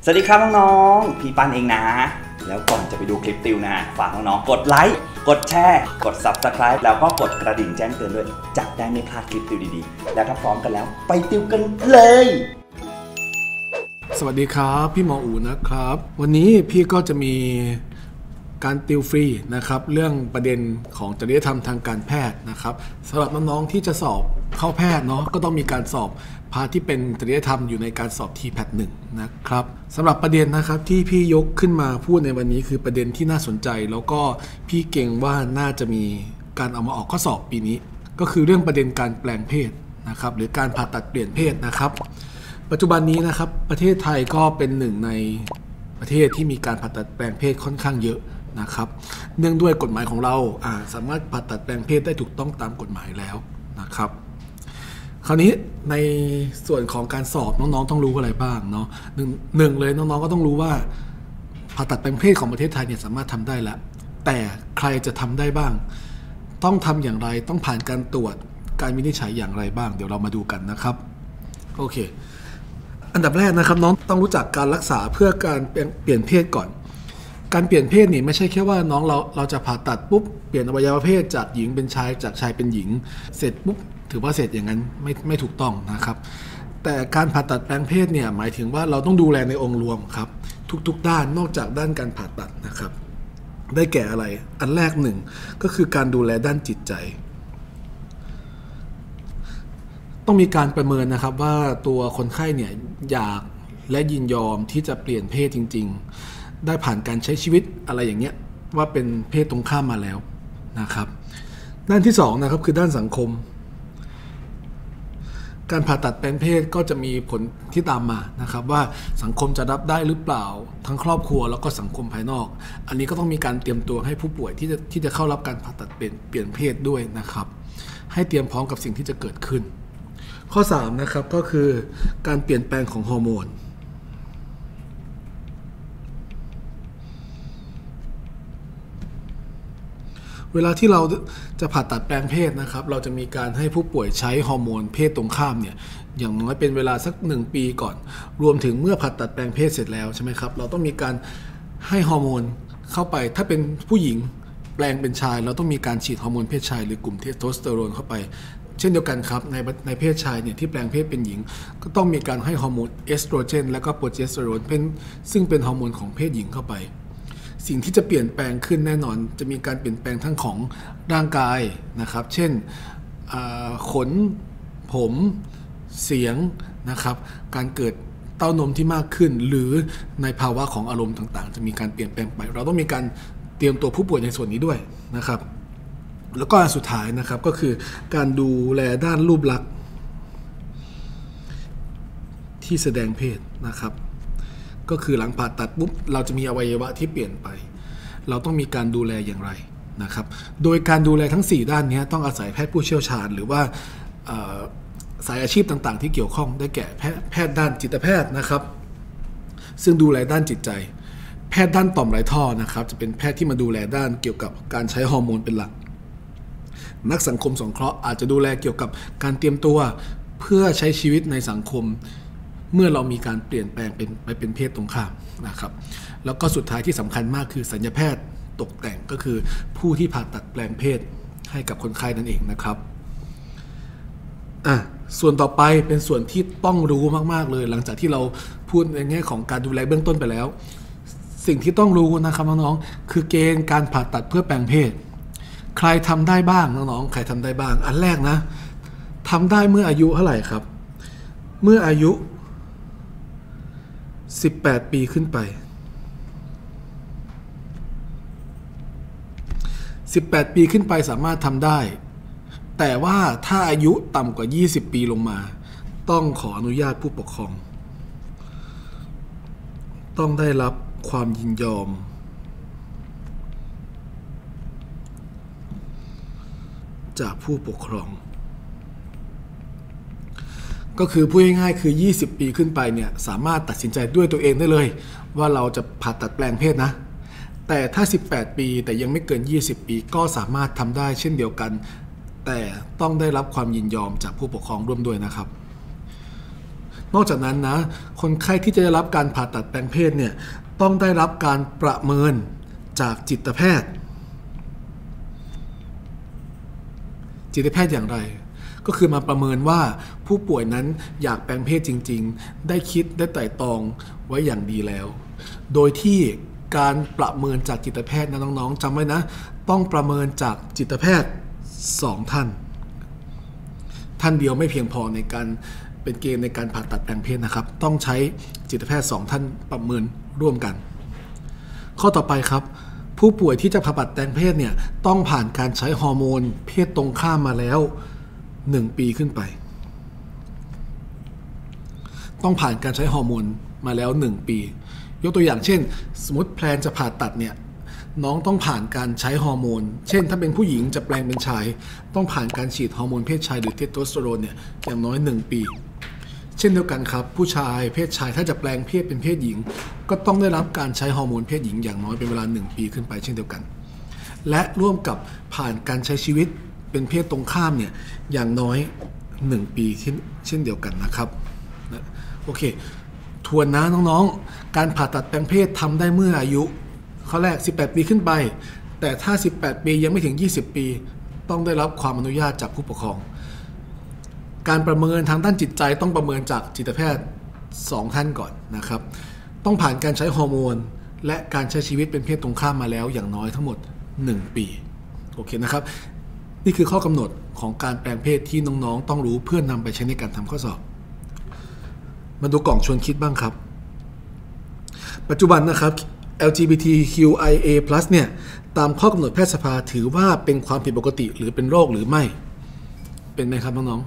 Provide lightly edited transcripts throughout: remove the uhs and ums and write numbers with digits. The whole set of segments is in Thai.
สวัสดีครับน้องๆพี่ปันเองนะแล้วก่อนจะไปดูคลิปติวนะฝากน้องๆกดไลค์กดแชร์กด Subscribe แล้วก็กดกระดิ่งแจ้งเตือนด้วยจะได้ไม่พลาดคลิปติวดีๆแล้วถ้าพร้อมกันแล้วไปติวกันเลยสวัสดีครับพี่หมออู๋นะครับวันนี้พี่ก็จะมีการติวฟรีนะครับเรื่องประเด็นของจริยธรรมทางการแพทย์นะครับสำหรับน้องๆที่จะสอบเข้าแพทย์เนาะก็ต้องมีการสอบพาร์ทที่เป็นจริยธรรมอยู่ในการสอบ TPAT 1นะครับสำหรับประเด็นนะครับที่พี่ยกขึ้นมาพูดในวันนี้คือประเด็นที่น่าสนใจแล้วก็พี่เก่งว่าน่าจะมีการเอามาออกข้อสอบปีนี้ก็คือเรื่องประเด็นการแปลงเพศนะครับหรือการผ่าตัดเปลี่ยนเพศนะครับปัจจุบันนี้นะครับประเทศไทยก็เป็นหนึ่งในประเทศที่มีการผ่าตัดแปลงเพศค่อนข้างเยอะนะครับเนื่องด้วยกฎหมายของเราสามารถผ่าตัดแปลงเพศได้ถูกต้องตามกฎหมายแล้วนะครับคราวนี้ในส่วนของการสอบน้องๆต้องรู้อะไรบ้างเนาะหนึ่งเลยน้องๆก็ต้องรู้ว่าผ่าตัดแปลงเพศของประเทศไทยเนี่ยสามารถทำได้แล้วแต่ใครจะทำได้บ้างต้องทำอย่างไรต้องผ่านการตรวจการวินิจฉัยอย่างไรบ้างเดี๋ยวเรามาดูกันนะครับโอเคอันดับแรกนะครับน้องต้องรู้จักการรักษาเพื่อการเปลี่ยนเพศก่อนการเปลี่ยนเพศนี่ไม่ใช่แค่ว่าน้องเราจะผ่าตัดปุ๊บเปลี่ยนอวัยวะเพศจากหญิงเป็นชายจากชายเป็นหญิงเสร็จปุ๊บถือว่าเสร็จอย่างนั้นไม่ถูกต้องนะครับแต่การผ่าตัดแปลงเพศเนี่ยหมายถึงว่าเราต้องดูแลในองค์รวมครับทุกด้านนอกจากด้านการผ่าตัดนะครับได้แก่อะไรอันแรกหนึ่งก็คือการดูแลด้านจิตใจต้องมีการประเมินนะครับว่าตัวคนไข้เนี่ยอยากและยินยอมที่จะเปลี่ยนเพศจริงๆได้ผ่านการใช้ชีวิตอะไรอย่างเงี้ยว่าเป็นเพศตรงข้ามมาแล้วนะครับด้านที่สองนะครับคือด้านสังคมการผ่าตัดแปลงเพศก็จะมีผลที่ตามมานะครับว่าสังคมจะรับได้หรือเปล่าทั้งครอบครัวแล้วก็สังคมภายนอกอันนี้ก็ต้องมีการเตรียมตัวให้ผู้ป่วยที่จะเข้ารับการผ่าตัดเปลี่ยนเพศด้วยนะครับให้เตรียมพร้อมกับสิ่งที่จะเกิดขึ้นข้อ3นะครับก็คือการเปลี่ยนแปลงของฮอร์โมนเวลาที่เราจะผ่าตัดแปลงเพศนะครับเราจะมีการให้ผู้ป่วยใช้ฮอร์โมนเพศตรงข้ามเนี่ยอย่างน้อยเป็นเวลาสัก1 ปีก่อนรวมถึงเมื่อผ่าตัดแปลงเพศเสร็จแล้วใช่ไหมครับเราต้องมีการให้ฮอร์โมนเข้าไปถ้าเป็นผู้หญิงแปลงเป็นชายเราต้องมีการฉีดฮอร์โมนเพศชายหรือกลุ่มเทสโทสเตอโรนเข้าไปเช่นเดียวกันครับในเพศชายเนี่ยที่แปลงเพศเป็นหญิงก็ต้องมีการให้ฮอร์โมนเอสโตรเจนและก็โปรเจสเตอโรนซึ่งเป็นฮอร์โมนของเพศหญิงเข้าไปสิ่งที่จะเปลี่ยนแปลงขึ้นแน่นอนจะมีการเปลี่ยนแปลงทั้งของร่างกายนะครับเช่นขนผมเสียงนะครับการเกิดเต้านมที่มากขึ้นหรือในภาวะของอารมณ์ต่างๆจะมีการเปลี่ยนแปลงไปเราต้องมีการเตรียมตัวผู้ป่วยในส่วนนี้ด้วยนะครับแล้วก็อันสุดท้ายนะครับก็คือการดูแลด้านรูปลักษณ์ที่แสดงเพศนะครับก็คือหลังผ่าตัดปุ๊บเราจะมีอวัยวะที่เปลี่ยนไปเราต้องมีการดูแลอย่างไรนะครับโดยการดูแลทั้ง4ด้านนี้ต้องอาศัยแพทย์ผู้เชี่ยวชาญหรือว่าสายอาชีพต่างๆที่เกี่ยวข้องได้แก่แพทย์ด้านจิตแพทย์นะครับซึ่งดูแลด้านจิตใจแพทย์ด้านต่อมไรท่อนะครับจะเป็นแพทย์ที่มาดูแลด้านเกี่ยวกับการใช้ฮอร์โมนเป็นหลักนักสังคมสงเคราะห์อาจจะดูแลเกี่ยวกับการเตรียมตัวเพื่อใช้ชีวิตในสังคมเมื่อเรามีการเปลี่ยนแปลงไปเป็นเพศตรงข้ามนะครับแล้วก็สุดท้ายที่สำคัญมากคือศัลยแพทย์ตกแต่งก็คือผู้ที่ผ่าตัดแปลงเพศให้กับคนไข้นั่นเองนะครับส่วนต่อไปเป็นส่วนที่ต้องรู้มากๆเลยหลังจากที่เราพูดในแง่ของการดูแลเบื้องต้นไปแล้วสิ่งที่ต้องรู้นะครับน้องๆคือเกณฑ์การผ่าตัดเพื่อแปลงเพศใครทำได้บ้างน้องๆใครทำได้บ้างอันแรกนะทำได้เมื่ออายุเท่าไหร่ครับเมื่ออายุ18 ปีขึ้นไป18 ปีขึ้นไปสามารถทำได้แต่ว่าถ้าอายุต่ำกว่า20 ปีลงมาต้องขออนุญาตผู้ปกครองต้องได้รับความยินยอมจากผู้ปกครองก็คือพูดง่ายๆคือ20 ปีขึ้นไปเนี่ยสามารถตัดสินใจด้วยตัวเองได้เลยว่าเราจะผ่าตัดแปลงเพศนะแต่ถ้า18 ปีแต่ยังไม่เกิน20 ปีก็สามารถทำได้เช่นเดียวกันแต่ต้องได้รับความยินยอมจากผู้ปกครองร่วมด้วยนะครับนอกจากนั้นนะคนไข้ที่จะได้รับการผ่าตัดแปลงเพศเนี่ยต้องได้รับการประเมินจากจิตแพทย์อย่างไรก็คือมาประเมินว่าผู้ป่วยนั้นอยากแปลงเพศจริงๆได้คิดได้ไตร่ตรองไว้อย่างดีแล้วโดยที่การประเมินจากจิตแพทย์นะน้องๆจำไว้นะต้องประเมินจากจิตแพทย์2 ท่านเดียวไม่เพียงพอในการเป็นเกณฑ์ในการผ่าตัดแปลงเพศนะครับต้องใช้จิตแพทย์2 ท่านประเมินร่วมกันข้อต่อไปครับผู้ป่วยที่จะผ่าตัดแปลงเพศเนี่ยต้องผ่านการใช้ฮอร์โมนเพศตรงข้ามมาแล้ว1 ปีขึ้นไปต้องผ่านการใช้ฮอร์โมนมาแล้ว1 ปียกตัวอย่างเช่นสมมติแพลนจะผ่าตัดเนี่ยน้องต้องผ่านการใช้ฮอร์โมนเช่นถ้าเป็นผู้หญิงจะแปลงเป็นชายต้องผ่านการฉีดฮอร์โมนเพศชายหรือเทสโทสเตอโรนเนี่ยอย่างน้อย1 ปีเช่นเดียวกันครับผู้ชายเพศชายถ้าจะแปลงเพศเป็นเพศหญิงก็ต้องได้รับการใช้ฮอร์โมนเพศหญิงอย่างน้อยเป็นเวลา1 ปีขึ้นไปเช่นเดียวกันและร่วมกับผ่านการใช้ชีวิตเป็นเพศตรงข้ามเนี่ยอย่างน้อย1 ปีเช่นเดียวกันนะครับโอเคทวนนะน้องๆการผ่าตัดแปลงเพศทำได้เมื่ออายุข้อแรก18 ปีขึ้นไปแต่ถ้า18 ปียังไม่ถึง20 ปีต้องได้รับความอนุญาตจากผู้ปกครองการประเมินทางด้านจิตใจต้องประเมินจากจิตแพทย์2 ท่านก่อนนะครับต้องผ่านการใช้ฮอร์โมนและการใช้ชีวิตเป็นเพศตรงข้ามมาแล้วอย่างน้อยทั้งหมด1 ปีโอเคนะครับนี่คือข้อกำหนดของการแปลงเพศที่น้องๆต้องรู้เพื่อนำไปใช้ในการทำข้อสอบมาดูกล่องชวนคิดบ้างครับปัจจุบันนะครับ LGBTQIA+ เนี่ยตามข้อกำหนดแพทยสภาถือว่าเป็นความผิดปกติหรือเป็นโรคหรือไม่เป็นไหมครับน้อง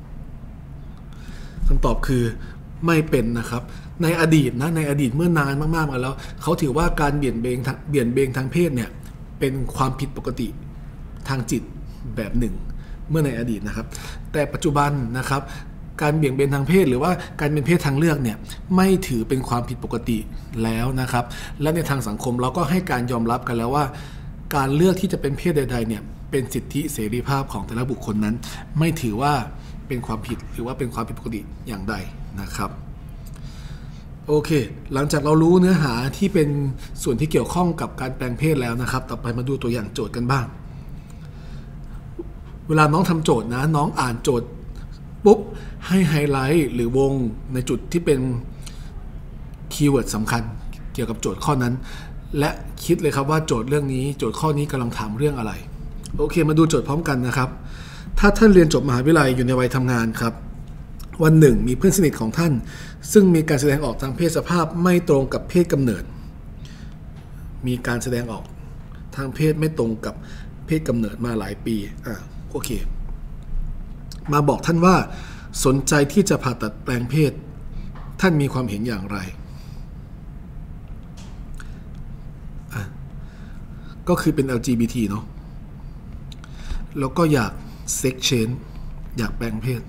ๆคำตอบคือไม่เป็นนะครับในอดีตเมื่อนานมากๆมาแล้วเขาถือว่าการเบี่ยงเบนทางเพศเนี่ยเป็นความผิดปกติทางจิตแบบหนึ่งเมื่อในอดีตนะครับแต่ปัจจุบันนะครับการเบี่ยงเบนทางเพศหรือว่าการเป็นเพศทางเลือกเนี่ยไม่ถือเป็นความผิดปกติแล้วนะครับและในทางสังคมเราก็ให้การยอมรับกันแล้วว่าการเลือกที่จะเป็นเพศใดๆเนี่ยเป็นสิทธิเสรีภาพของแต่ละบุคคลนั้นไม่ถือว่าเป็นความผิดหรือว่าเป็นความผิดปกติอย่างใดนะครับโอเคหลังจากเรารู้เนื้อหาที่เป็นส่วนที่เกี่ยวข้องกับการแปลงเพศแล้วนะครับต่อไปมาดูตัวอย่างโจทย์กันบ้างเวลาน้องทำโจทย์นะน้องอ่านโจทย์ปุ๊บให้ไฮไลท์หรือวงในจุดที่เป็นคีย์เวิร์ดสำคัญเกี่ยวกับโจทย์ข้อนั้นและคิดเลยครับว่าโจทย์เรื่องนี้โจทย์ข้อนี้กำลังถามเรื่องอะไรโอเคมาดูโจทย์พร้อมกันนะครับถ้าท่านเรียนจบมหาวิทยาลัยอยู่ในวัยทำงานครับวันหนึ่งมีเพื่อนสนิทของท่านซึ่งมีการแสดงออกทางเพศสภาพไม่ตรงกับเพศกำเนิดมีการแสดงออกทางเพศไม่ตรงกับเพศกำเนิดมาหลายปีโอเคมาบอกท่านว่าสนใจที่จะผ่าตัดแปลงเพศท่านมีความเห็นอย่างไรก็คือเป็น LGBT เนาะแล้วก็อยากเซ็กเชนอยากแปลงเพศ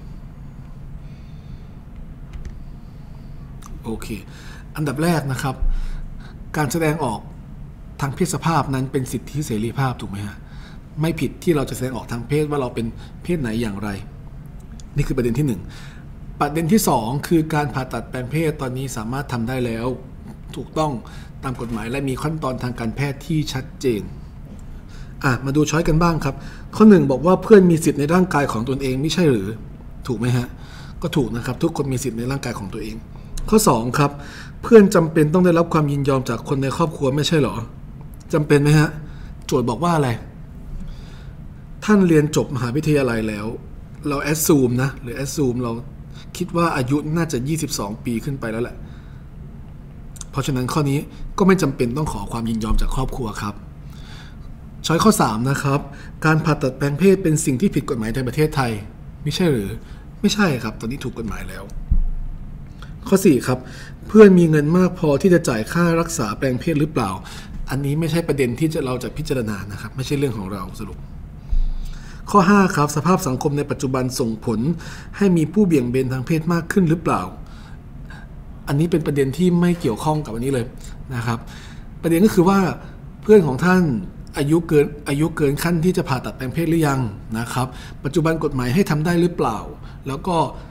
โอเคอันดับแรกนะครับการแสดงออกทางเพศสภาพนั้นเป็นสิทธิเสรีภาพถูกไหมฮะไม่ผิดที่เราจะแสดงออกทางเพศว่าเราเป็นเพศไหนอย่างไรนี่คือประเด็นที่1ประเด็นที่2คือการผ่าตัดแปลงเพศตอนนี้สามารถทำได้แล้วถูกต้องตามกฎหมายและมีขั้นตอนทางการแพทย์ที่ชัดเจนมาดูช้อยกันบ้างครับข้อ1บอกว่าเพื่อนมีสิทธิ์ในร่างกายของตนเองไม่ใช่หรือถูกไหมฮะก็ถูกนะครับทุกคนมีสิทธิ์ในร่างกายของตัวเองข้อ2ครับเพื่อนจำเป็นต้องได้รับความยินยอมจากคนในครอบครัวไม่ใช่หรอจำเป็นไหมฮะโจทย์บอกว่าอะไรท่านเรียนจบมหาวิทยาลัยแล้วเราแอสซูมนะหรือแอสซูมเราคิดว่าอายุน่าจะ22 ปีขึ้นไปแล้วแหละเพราะฉะนั้นข้อนี้ก็ไม่จำเป็นต้องขอความยินยอมจากครอบครัวครับช้อยข้อ3นะครับการผ่าตัดแปลงเพศเป็นสิ่งที่ผิดกฎหมายในประเทศไทยไม่ใช่หรือไม่ใช่ครับตอนนี้ถูกกฎหมายแล้วข้อ4ครับเพื่อนมีเงินมากพอที่จะจ่ายค่ารักษาแปลงเพศหรือเปล่าอันนี้ไม่ใช่ประเด็นที่เราจะพิจารณานะครับไม่ใช่เรื่องของเราสรุปข้อ5ครับสภาพสังคมในปัจจุบันส่งผลให้มีผู้เบี่ยงเบนทางเพศมากขึ้นหรือเปล่าอันนี้เป็นประเด็นที่ไม่เกี่ยวข้องกับอันนี้เลยนะครับประเด็นก็คือว่าเพื่อนของท่านอายุเกินขั้นที่จะผ่าตัดแปลงเพศหรือยังนะครับปัจจุบันกฎหมายให้ทำได้หรือเปล่าแล้วก็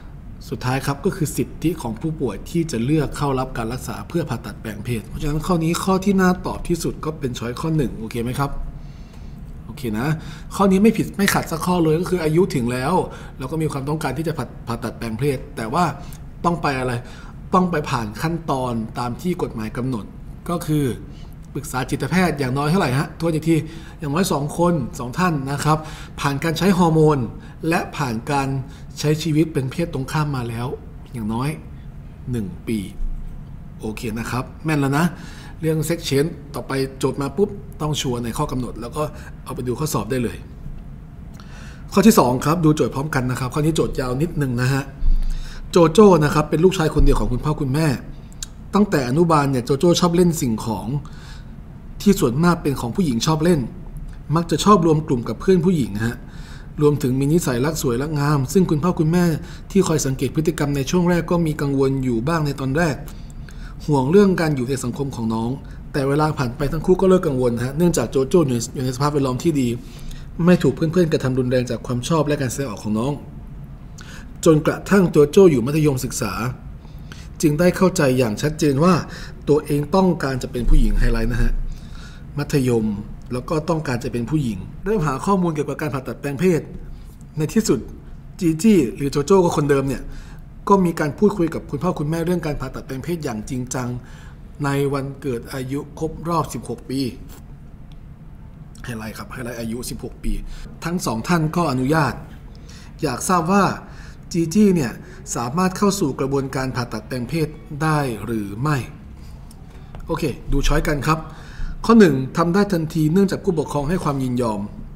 สุดท้ายครับก็คือสิทธิของผู้ป่วยที่จะเลือกเข้ารับการรักษาเพื่อผ่าตัดแปลงเพศเพราะฉะนั้นข้อนี้ข้อที่น่าตอบที่สุดก็เป็นช้อยข้อ1โอเคไหมครับโอเคนะข้อนี้ไม่ผิดไม่ขัดสักข้อเลยก็คืออายุถึงแล้วเราก็มีความต้องการที่จะผ่าตัดแปลงเพศแต่ว่าต้องไปอะไรต้องไปผ่านขั้นตอนตามที่กฎหมายกำหนดก็คือปรึกษาจิตแพทย์อย่างน้อยเท่าไหร่ฮะทวนอีกทีอย่างน้อย2 คน2 ท่านนะครับผ่านการใช้ฮอร์โมนและผ่านการใช้ชีวิตเป็นเพศตรงข้ามมาแล้วอย่างน้อย1 ปีโอเคนะครับแม่นแล้วนะเรื่องเซ็กเชนต่อไปโจทย์มาปุ๊บต้องชัวร์ในข้อกำหนดแล้วก็เอาไปดูข้อสอบได้เลยข้อที่2ครับดูโจทย์พร้อมกันนะครับข้อนี้โจทย์ยาวนิดนึงนะฮะโจโจ้นะครับเป็นลูกชายคนเดียวของคุณพ่อคุณแม่ตั้งแต่อนุบาลเนี่ยโจโจ้ชอบเล่นสิ่งของที่ส่วนมากเป็นของผู้หญิงชอบเล่นมักจะชอบรวมกลุ่มกับเพื่อนผู้หญิงฮะรวมถึงมีนิสัยรักสวยรักงามซึ่งคุณพ่อคุณแม่ที่คอยสังเกตพฤติกรรมในช่วงแรกก็มีกังวลอยู่บ้างในตอนแรกห่วงเรื่องการอยู่ในสังคมของน้องแต่เวลาผ่านไปทั้งคู่ก็เลิกกังวลฮะเนื่องจากโจโจ้อยู่ในสภาพแวดล้อมที่ดีไม่ถูกเพื่อนๆกระทำรุนแรงจากความชอบและการแสดงออกของน้องจนกระทั่งโจโจ้อยู่มัธยมศึกษาจึงได้เข้าใจอย่างชัดเจนว่าตัวเองต้องการจะเป็นผู้หญิงไฮไลท์นะฮะมัธยมแล้วก็ต้องการจะเป็นผู้หญิงเริ่มหาข้อมูลเกี่ยวกับการผ่าตัดแปลงเพศในที่สุดจีจี้หรือโจโจ้ก็คนเดิมเนี่ยก็มีการพูดคุยกับคุณพ่อคุณแม่เรื่องการผ่าตัดแปลงเพศอย่างจริงจังในวันเกิดอายุครบรอบ16 ปีไฮไลท์ครับไฮไลท์อายุ16 ปีทั้ง2ท่านก็อนุญาตอยากทราบว่าจีจี้เนี่ยสามารถเข้าสู่กระบวนการผ่าตัดแปลงเพศได้หรือไม่โอเคดูช้อยกันครับข้อ1ทำได้ทันทีเนื่องจากผู้ปกครองให้ความยินยอม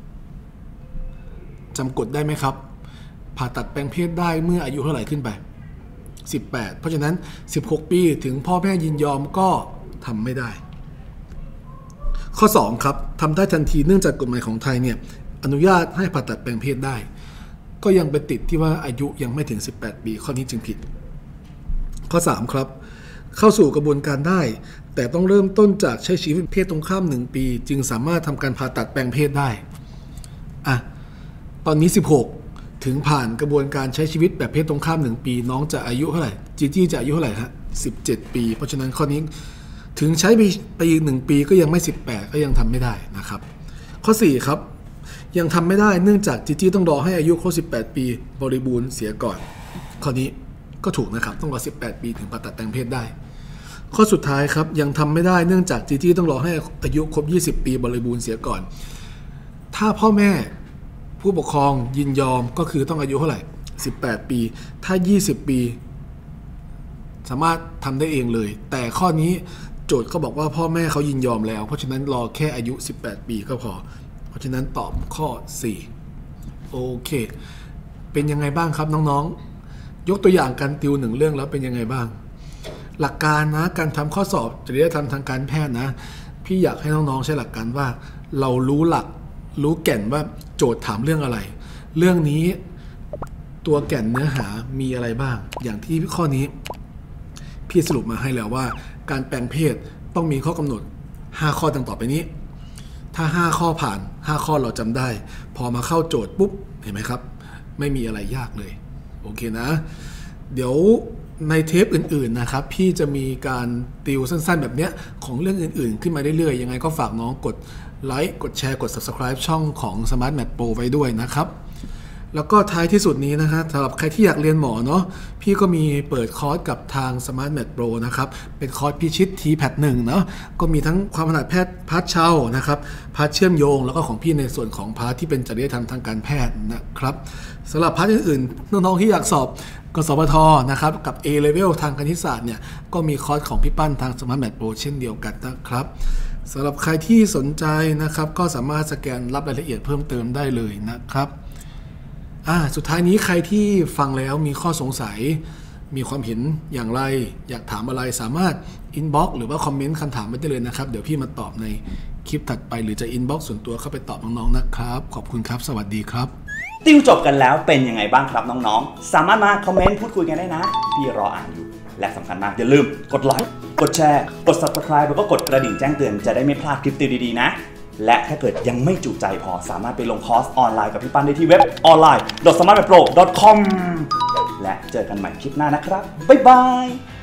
จำกฎได้ไหมครับผ่าตัดแปลงเพศได้เมื่ออายุเท่าไหร่ขึ้นไป18เพราะฉะนั้น16 ปีถึงพ่อแม่ยินยอมก็ทำไม่ได้ข้อ2ครับทำได้ทันทีเนื่องจากกฎหมายของไทยเนี่ยอนุญาตให้ผ่าตัดแปลงเพศได้ก็ยังไปติดที่ว่าอายุยังไม่ถึง18 ปีข้อนี้จึงผิดข้อ3ครับเข้าสู่กระบวนการได้แต่ต้องเริ่มต้นจากใช้ชีวิตเพศตรงข้าม1 ปีจึงสามารถทำการผ่าตัดแปลงเพศได้ตอนนี้16ถึงผ่านกระบวนการใช้ชีวิตแบบเพศตรงข้าม1 ปีน้องจะอายุเท่าไหร่จีจี้จะอายุเท่าไหร่ฮะ17 ปีเพราะฉะนั้นข้อนี้ถึงใช้ไปอีก1 ปีก็ยังไม่18ก็ยังทำไม่ได้นะครับข้อ4ครับยังทำไม่ได้เนื่องจากจีจี้ต้องรอให้อายุครบ18 ปีบริบูรณ์เสียก่อนข้อนี้ก็ถูกนะครับต้องรอ18 ปีถึงผ่าตัดแปลงเพศได้ข้อสุดท้ายครับยังทำไม่ได้เนื่องจากจีจี้ต้องรอให้อายุครบ20 ปีบริบูรณ์เสียก่อนถ้าพ่อแม่ผู้ปกครองยินยอมก็คือต้องอายุเท่าไหร่18 ปีถ้า20 ปีสามารถทำได้เองเลยแต่ข้อนี้โจทย์เขาบอกว่าพ่อแม่เขายินยอมแล้วเพราะฉะนั้นรอแค่อายุ18 ปีก็พอเพราะฉะนั้นตอบข้อ4โอเคเป็นยังไงบ้างครับน้องๆยกตัวอย่างการติว1 เรื่องแล้วเป็นยังไงบ้างหลักการนะการทำข้อสอบจริยธรรมทางการแพทย์นะพี่อยากให้น้องๆใช้หลักการว่าเรารู้หลักรู้แก่นว่าโจทย์ถามเรื่องอะไรเรื่องนี้ตัวแก่นเนื้อหามีอะไรบ้างอย่างที่ข้อนี้พี่สรุปมาให้แล้วว่าการแปลงเพศต้องมีข้อกำหนด5 ข้อดังต่อไปนี้ถ้า5 ข้อผ่าน5 ข้อเราจำได้พอมาเข้าโจทย์ปุ๊บเห็นไหมครับไม่มีอะไรยากเลยโอเคนะเดี๋ยวในเทปอื่นๆนะครับพี่จะมีการติวสั้นๆแบบเนี้ยของเรื่องอื่นๆขึ้นมาเรื่อยๆยังไงก็ฝากน้องกดไลค์กดแชร์กด Subscribe ช่องของ Smart Med Pro ไว้ด้วยนะครับแล้วก็ท้ายที่สุดนี้นะฮะสำหรับใครที่อยากเรียนหมอเนาะพี่ก็มีเปิดคอร์สกับทาง Smart Med Pro นะครับเป็นคอร์สพิชิต TPAT 1เนาะก็มีทั้งความถนัดแพทย์พาร์ทเช่านะครับพาร์ทเชื่อมโยงแล้วก็ของพี่ในส่วนของพาร์ทที่เป็นจริยธรรมทางการแพทย์นะครับสำหรับพาร์ทอื่นๆน้องๆที่อยากสอบกสพทนะครับกับ A Level ทางคณิตศาสตร์เนี่ยก็มีคอร์สของพี่ปั้นทาง Smart Med Pro เช่นเดียวกันนะครับสำหรับใครที่สนใจนะครับก็สามารถสแกนรับรายละเอียดเพิ่มเติมได้เลยนะครับสุดท้ายนี้ใครที่ฟังแล้วมีข้อสงสัยมีความเห็นอย่างไรอยากถามอะไรสามารถ inbox หรือว่าคอมเมนต์คำถามมาได้เลยนะครับเดี๋ยวพี่มาตอบในคลิปถัดไปหรือจะ inbox ส่วนตัวเข้าไปตอบน้องๆนะครับขอบคุณครับสวัสดีครับติวจบกันแล้วเป็นยังไงบ้างครับน้องๆสามารถมาคอมเมนต์พูดคุยกันได้นะพี่รออ่านอยู่และสำคัญมากอย่าลืมกดไลค์กดแชร์กด Subscribe แล้วก็กดกระดิ่งแจ้งเตือนจะได้ไม่พลาดคลิปติวดีๆนะและถ้าเกิดยังไม่จุใจพอสามารถไปลงคอร์สออนไลน์กับพี่ปั้นได้ที่เว็บ online.smartmedpro.com และเจอกันใหม่คลิปหน้านะครับบ๊ายบาย